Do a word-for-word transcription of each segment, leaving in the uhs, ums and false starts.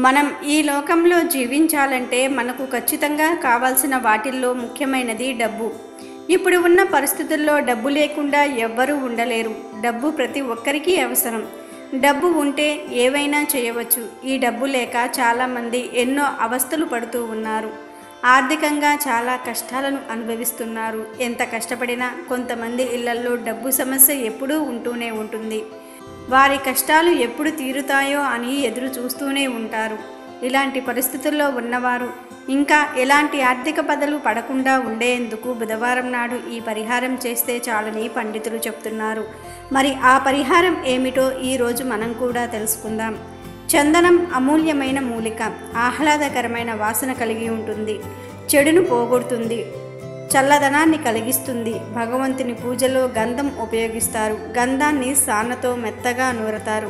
మనం ఈ లోకంలో జీవించాలంటే మనకు ఖచ్చితంగా కావాల్సిన వాటిల్లో ముఖ్యమైనది డబ్బు. ఇప్పుడు ఉన్న పరిస్థితుల్లో డబ్బు లేకుండా ఎవ్వరూ ఉండలేరు. డబ్బు ప్రతి ఒక్కరికి అవసరం. డబ్బు ఉంటే ఏవైనా చేయవచ్చు. ఈ డబ్బు లేక చాలామంది ఎన్నో అవస్థలు పడుతూ ఉన్నారు. ఆర్థికంగా చాలా కష్టాలను అనుభవిస్తున్నారు. ఎంత కష్టపడినా కొంతమంది ఇళ్లల్లో డబ్బు సమస్య ఎప్పుడూ ఉంటూనే ఉంటుంది. వారి కష్టాలు ఎప్పుడు తీరుతాయో అని ఎదురు చూస్తూనే ఉంటారు. ఇలాంటి పరిస్థితుల్లో ఉన్నవారు ఇంకా ఎలాంటి ఆర్థిక బాధలు పడకుండా ఉండేందుకు బుధవారం నాడు ఈ పరిహారం చేస్తే చాలని పండితులు చెప్తున్నారు. మరి ఆ పరిహారం ఏమిటో ఈరోజు మనం కూడా తెలుసుకుందాం. చందనం అమూల్యమైన మూలిక, ఆహ్లాదకరమైన వాసన కలిగి ఉంటుంది. చెడును పోగొడుతుంది, చల్లదనాన్ని కలిగిస్తుంది. భగవంతుని పూజలో గంధం ఉపయోగిస్తారు. గంధాన్ని సానతో మెత్తగా నూరతారు.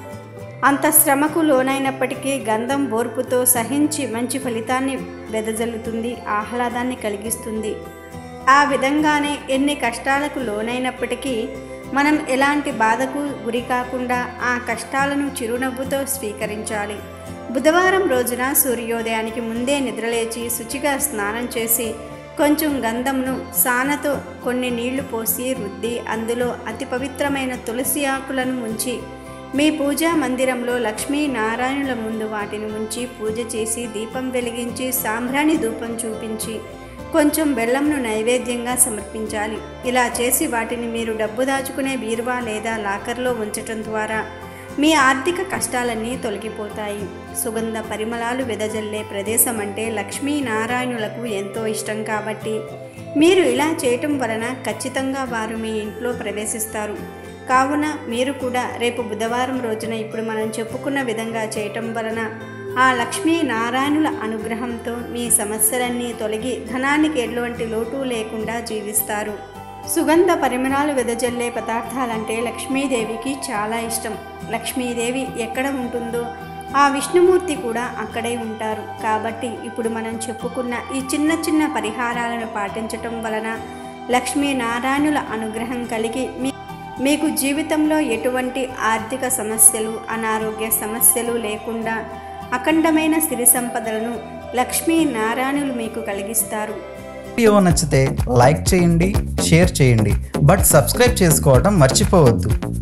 అంత శ్రమకు లోనైనప్పటికీ గంధం ఓర్పుతో సహించి మంచి ఫలితాన్ని వెదజల్లుతుంది, ఆహ్లాదాన్ని కలిగిస్తుంది. ఆ విధంగానే ఎన్ని కష్టాలకు లోనైనప్పటికీ మనం ఎలాంటి బాధకు గురి కాకుండా ఆ కష్టాలను చిరునవ్వుతో స్వీకరించాలి. బుధవారం రోజున సూర్యోదయానికి ముందే నిద్రలేచి శుచిగా స్నానం చేసి కొంచెం గంధంను సానతో కొన్ని నీళ్లు పోసి రుద్ది అందులో అతి పవిత్రమైన తులసి ఆకులను ముంచి మీ పూజా మందిరంలో లక్ష్మీ నారాయణుల ముందు వాటిని ఉంచి పూజ చేసి దీపం వెలిగించి సాంబ్రాణి ధూపం చూపించి కొంచెం బెల్లంను నైవేద్యంగా సమర్పించాలి. ఇలా చేసి వాటిని మీరు డబ్బు దాచుకునే బీరువా లేదా లాకర్లో ఉంచటం ద్వారా మీ ఆర్థిక కష్టాలన్నీ తొలగిపోతాయి. సుగంధ పరిమళాలు వెదజల్లే ప్రదేశం అంటే లక్ష్మీ నారాయణులకు ఎంతో ఇష్టం కాబట్టి మీరు ఇలా చేయటం వలన ఖచ్చితంగా వారు మీ ఇంట్లో ప్రవేశిస్తారు. కావున మీరు కూడా రేపు బుధవారం రోజున ఇప్పుడు మనం చెప్పుకున్న విధంగా చేయటం వలన ఆ లక్ష్మీ నారాయణుల అనుగ్రహంతో మీ సమస్యలన్నీ తొలగి ధనానికి ఎటువంటి లోటు లేకుండా జీవిస్తారు. సుగంధ పరిమళాలు వెదజల్లే పదార్థాలంటే లక్ష్మీదేవికి చాలా ఇష్టం. లక్ష్మీదేవి ఎక్కడ ఉంటుందో ఆ విష్ణుమూర్తి కూడా అక్కడే ఉంటారు. కాబట్టి ఇప్పుడు మనం చెప్పుకున్న ఈ చిన్న చిన్న పరిహారాలను పాటించటం వలన లక్ష్మీనారాయణుల అనుగ్రహం కలిగి మీ మీకు జీవితంలో ఎటువంటి ఆర్థిక సమస్యలు, అనారోగ్య సమస్యలు లేకుండా అఖండమైన సిరి సంపదలను లక్ష్మీనారాయణులు మీకు కలిగిస్తారు. వీడియో నచ్చితే లైక్ చేయండి, షేర్ చేయండి, బట్ సబ్స్క్రైబ్ చేసుకోవడం మర్చిపోవద్దు.